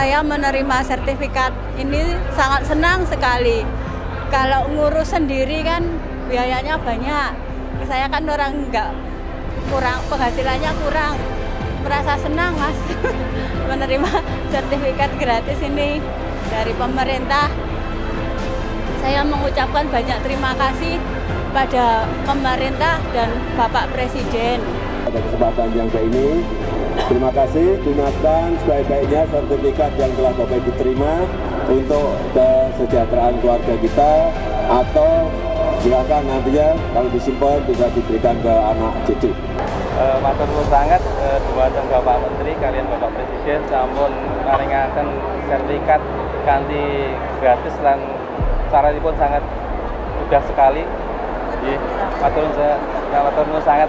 saya menerima sertifikat ini sangat senang sekali. Kalau ngurus sendiri kan biayanya banyak. Saya kan orang kurang, penghasilannya kurang. Merasa senang Mas menerima sertifikat gratis ini dari pemerintah. Saya mengucapkan banyak terima kasih pada pemerintah dan Bapak Presiden. Pada kesempatan yang baik ini, terima kasih, gunakan sebaik-baiknya sertifikat yang telah Bapak Ibu terima untuk kesejahteraan keluarga kita, atau silakan nantinya kalau disimpan bisa diberikan ke anak cucu. Matur nuwun sangat dumateng Bapak Menteri kalian Bapak Presiden sampun maringaken sertifikat kanthi gratis lan caranipun sangat mudah sekali. Nggih, matur nuwun sangat.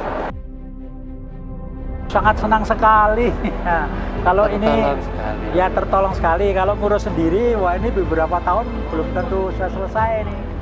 Sangat senang sekali. Ya, kalau ini ya tertolong sekali. Kalau ngurus sendiri, wah ini beberapa tahun belum tentu selesai nih.